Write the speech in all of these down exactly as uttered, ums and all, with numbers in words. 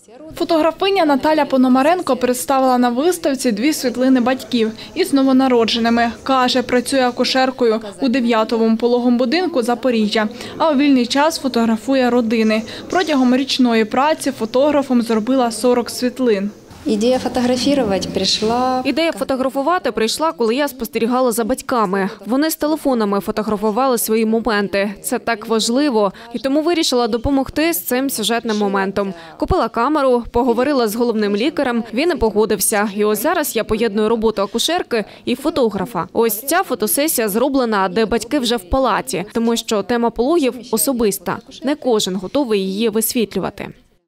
Фотографиня Наталя Пономаренко представила на виставці дві світлини батьків із новонародженими. Каже, працює акушеркою у дев'ятому пологовому будинку Запоріжжя, а у вільний час фотографує родини. Протягом річної праці фотографом зробила сорок світлин. Ідея фотографувати прийшла. Ідея фотографувати прийшла, коли я спостерігала за батьками. Вони з телефонами фотографували свої моменти. Це так важливо. І тому вирішила допомогти з цим сюжетним моментом. Купила камеру, поговорила з головним лікарем, він і погодився. І ось зараз я поєдную роботу акушерки і фотографа. Ось ця фотосесія зроблена, де батьки вже в палаті, тому що тема пологів особиста. Не кожен готовий її висвітлювати.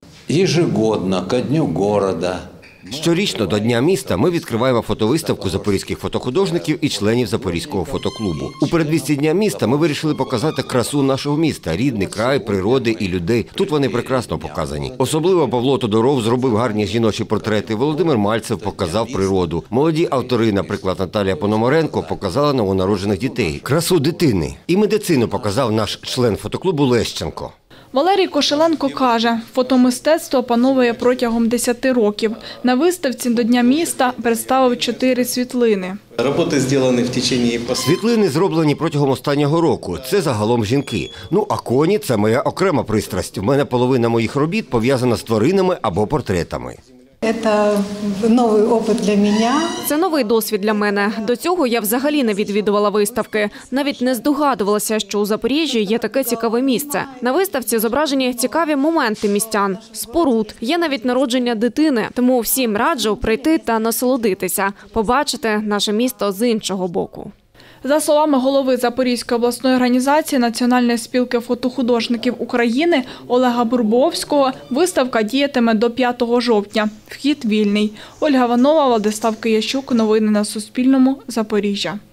Ежегодно ко дню города. Щорічно до Дня міста ми відкриваємо фотовиставку запорізьких фотохудожників і членів Запорізького фотоклубу. У передвісті Дня міста ми вирішили показати красу нашого міста, рідний край, природи і людей. Тут вони прекрасно показані. Особливо Павло Тодоров зробив гарні жіночі портрети, Володимир Мальцев показав природу. Молоді автори, наприклад, Наталія Пономаренко, показала новонароджених дітей, красу дитини. І медицину показав наш член фотоклубу Лещенко. Валерій Кошеленко каже, фотомистецтво опановує протягом десяти років. На виставці до Дня міста представив чотири світлини. Роботи зроблені в течение... Світлини зроблені протягом останнього року. Це загалом жінки. Ну, а коні – це моя окрема пристрасть. У мене половина моїх робіт пов'язана з тваринами або портретами. Це новий досвід для мене. Це новий досвід для мене. До цього я взагалі не відвідувала виставки. Навіть не здогадувалася, що у Запоріжжі є таке цікаве місце. На виставці зображені цікаві моменти містян, споруд. Є навіть народження дитини. Тому всім раджу прийти та насолодитися, побачити наше місто з іншого боку. За словами голови Запорізької обласної організації Національної спілки фотохудожників України Олега Бурбовського, виставка діятиме до п'ятого жовтня. Вхід вільний. Ольга Ванова, Владислав Киящук. Новини на Суспільному. Запоріжжя.